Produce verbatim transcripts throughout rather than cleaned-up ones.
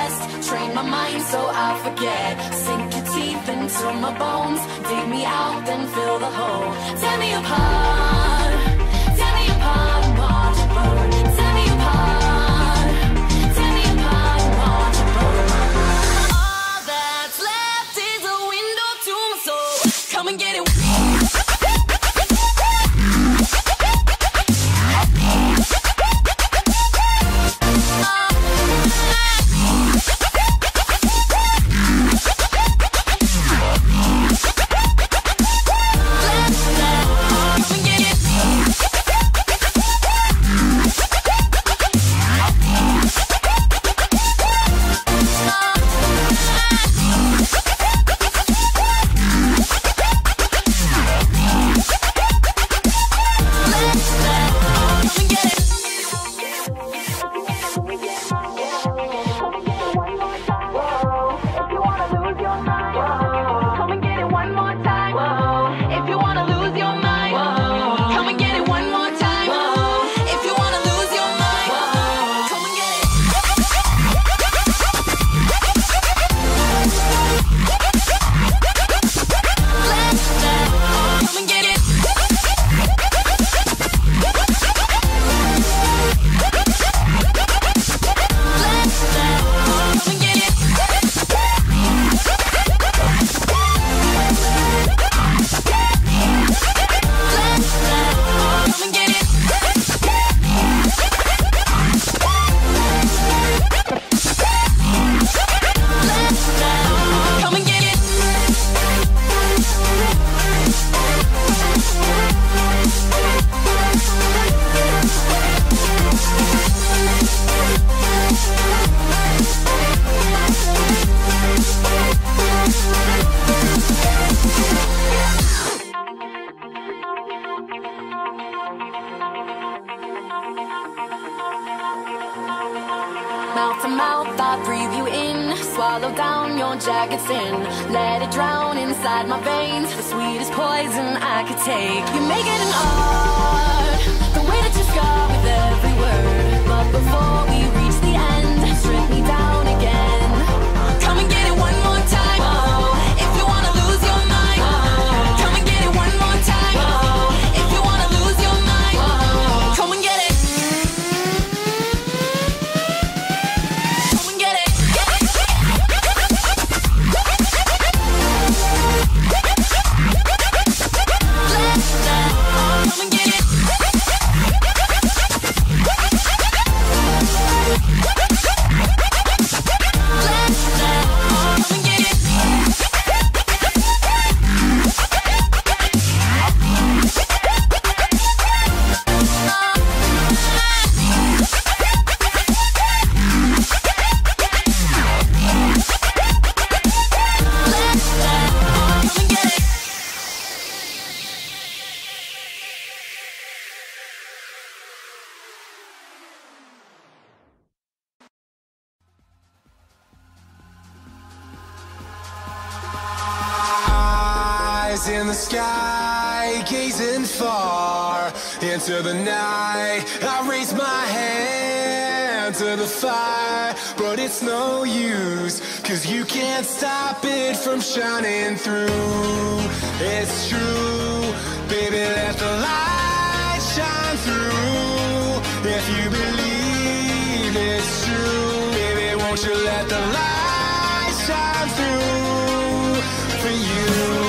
rest, train my mind so I forget. Sink your teeth into my bones, dig me out, then fill the hole. Tear me apart, tear me apart and watch it burn. Tear me apart, tear me apart and watch it burn. All that's left is a window to my soul. Come and get it. Mouth to mouth, I breathe you in. Swallow down your jagged sin. Let it drown inside my veins. The sweetest poison I could take. You make it an art, the way that you scar with every word. But before we reach the end, strip me down again. Come and get it one more time. Oh, if you wanna lose your mind. Oh, come and get it one more time. Oh, if you wanna lose your mind. Oh, come and get it. In the sky, gazing far into the night, I raise my hand to the fire, but it's no use, cause you can't stop it from shining through. It's true, baby, let the light shine through. If you believe it's true, baby, won't you let the light shine through for you.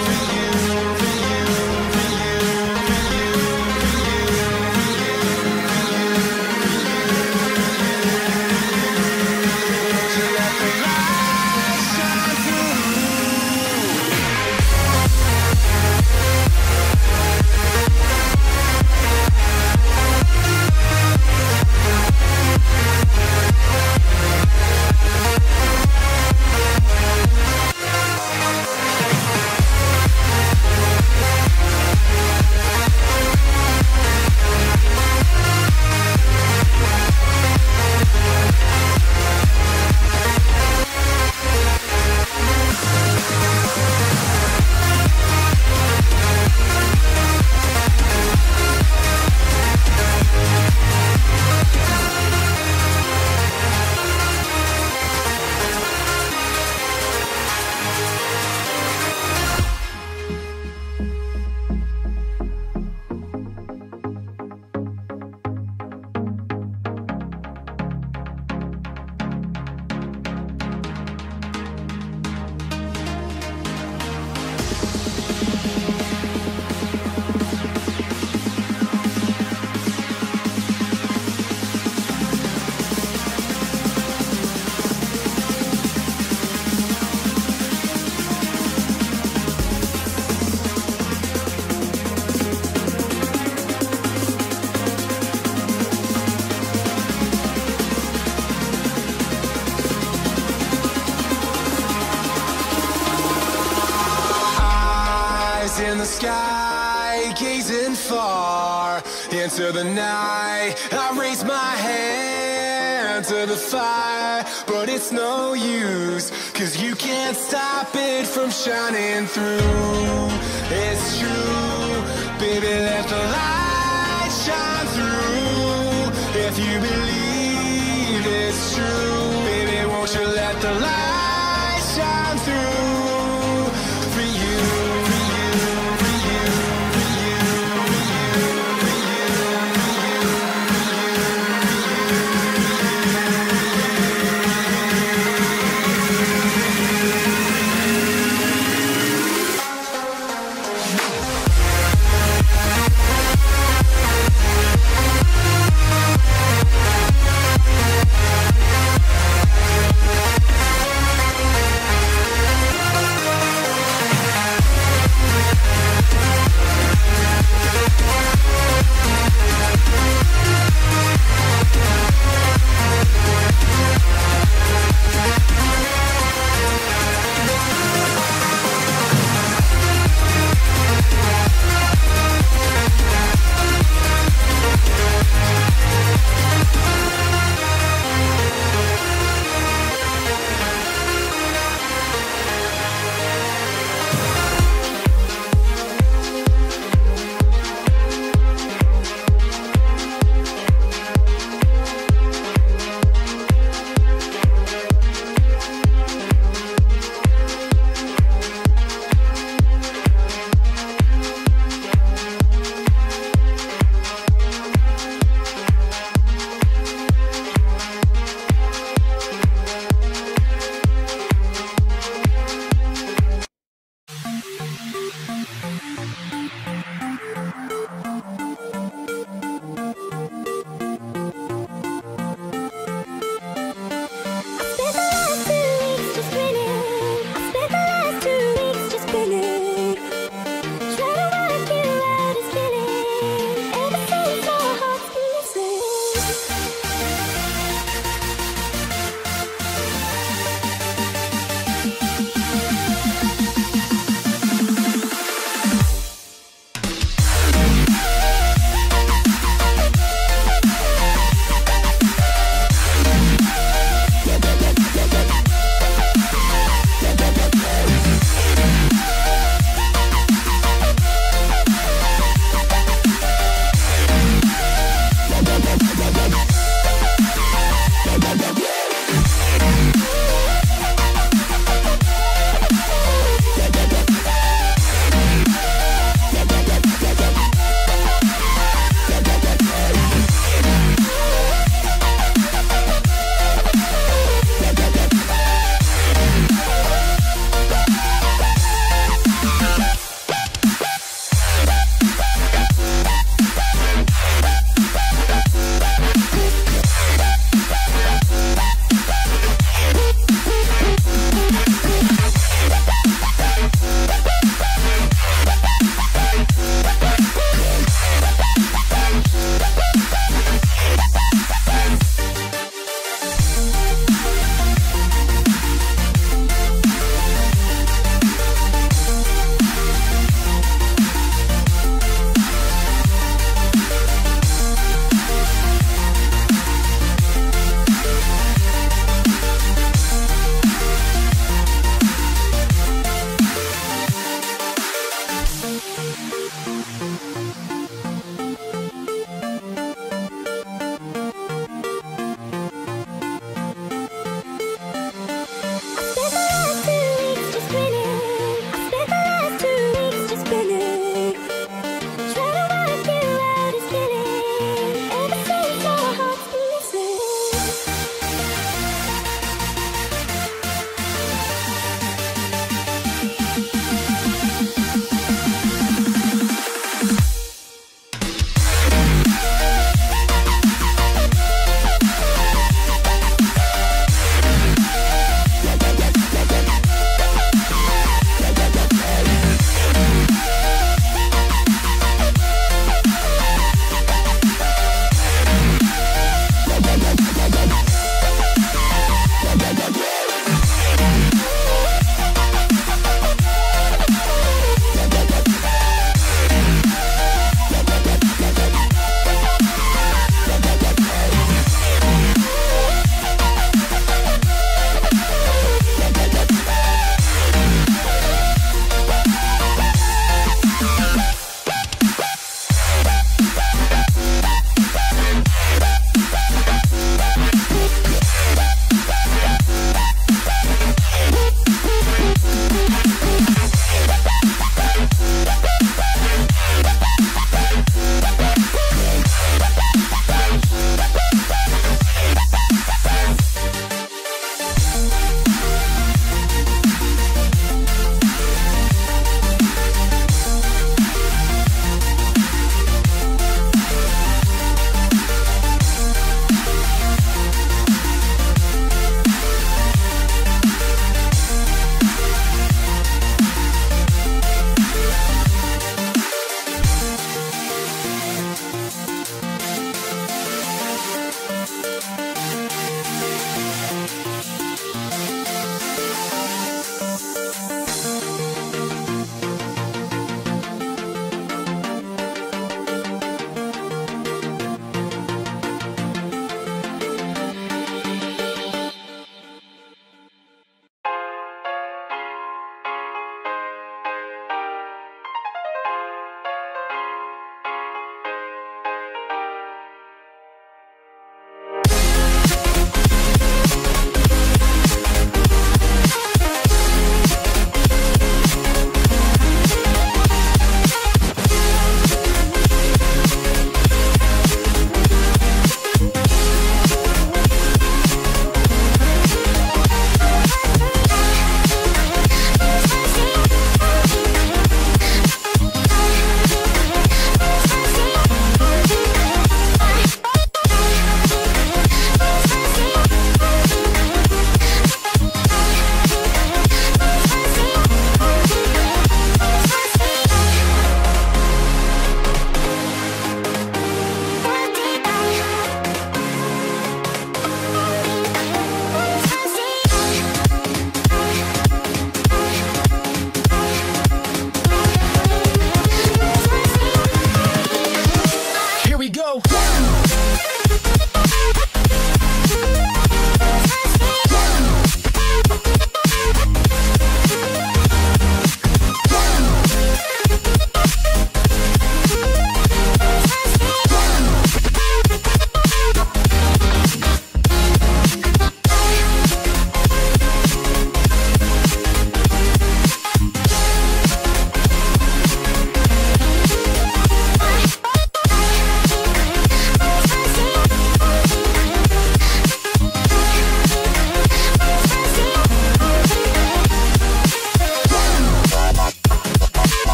sky, gazing far into the night. I raise my hand to the fire, but it's no use, 'cause you can't stop it from shining through. It's true, baby, let the light shine through. If you believe it's true, baby, won't you let the light shine through? For you, for you, for you, for you, for you, for you,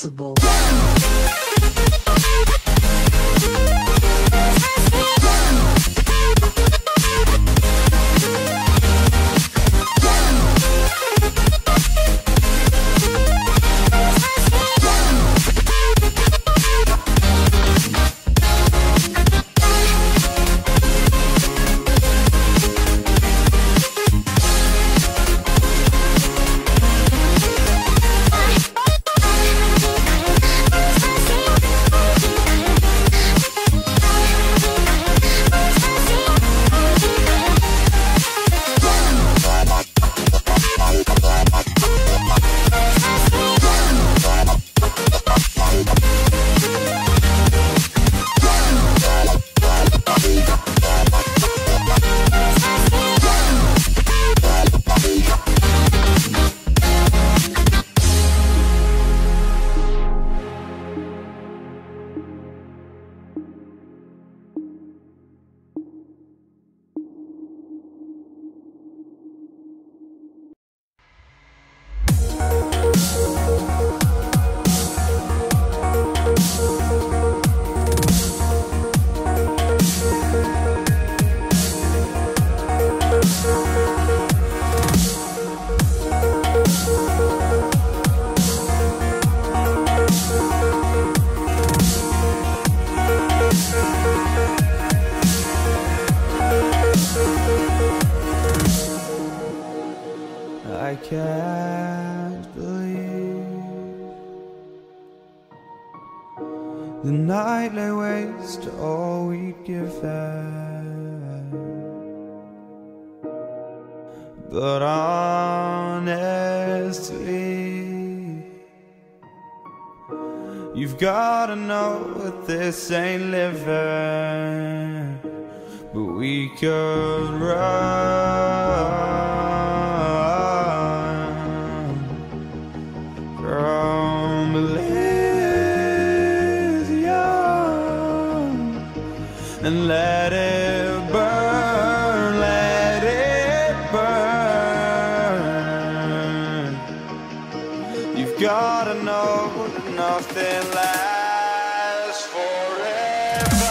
responsible. I can't believe the night lay waste to all we'd given. But honestly, you've gotta know that this ain't living, but we could run from Elysium and let it burn, let it burn. You've gotta know that nothing lasts forever.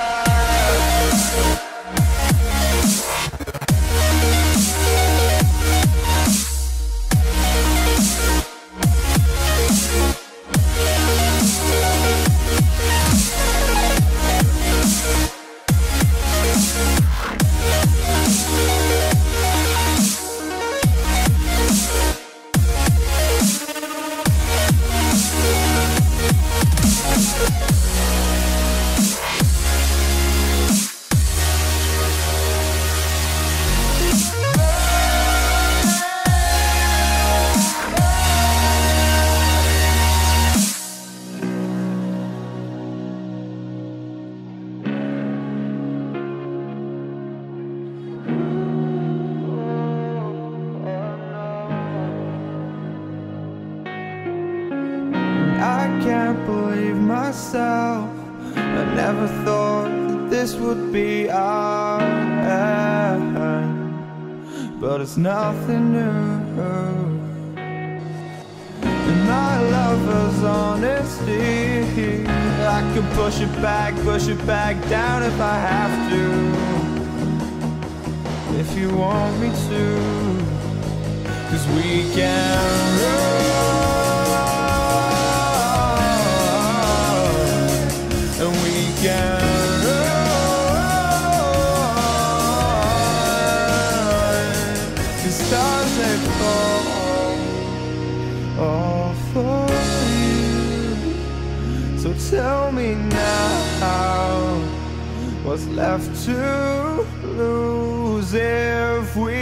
I can't believe myself. I never thought that this would be our end, but it's nothing new. And my lover's honesty, I can push it back, push it back down if I have to, if you want me to, 'cause we can run. Stars that fall all for you. So tell me now, what's left to lose if we